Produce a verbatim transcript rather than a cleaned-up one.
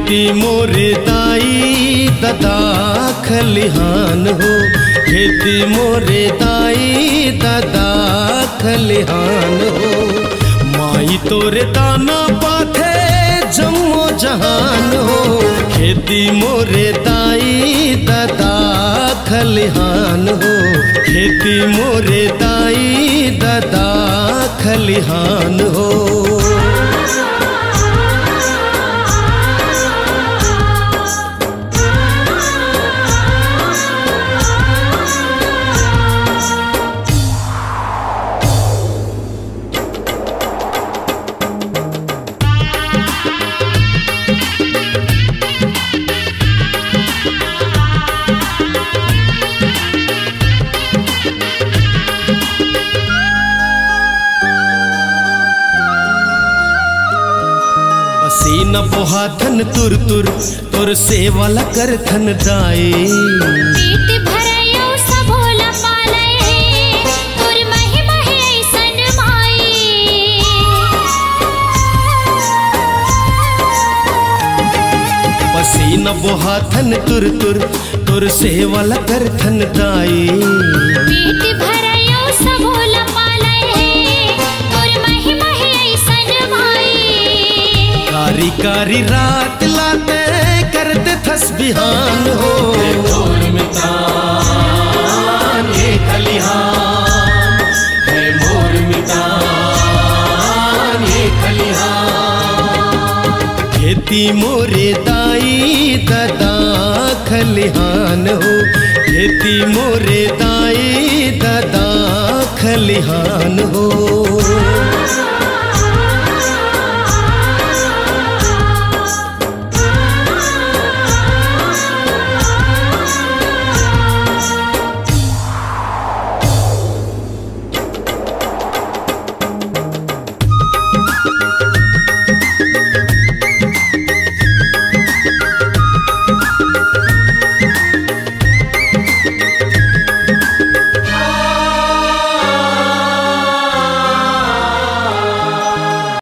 खेती मोरे दाई दादा खलिहान हो, खेती मोरे दाई दादा खलिहान हो। माई तोरे दाना पाथे जम्मो जहान हो, खेती मोरे दाई दादा खलिहान हो, खेती मोरे दाई दादा खलिहान हो। पसीना बोहाथन तुर तुर तोर सेवाला करथन दाई। पेट भरयो सबोला पाले तोर महिमा है ऐसन माई। पसीना बोहाथन तुर तुर तोर सेवाला करथन दाई। पेट भरयो सबोला पाले तोर महिमा है ऐसन माई। कारी कारी रात लाते करते थस बिहान हो, मोर मितान ये खलिहान है, मोर मितान ये खलिहान। खेती मोरे दाई दादा खलिहान हो, खेती मोरे दाई दादा खलिहान हो।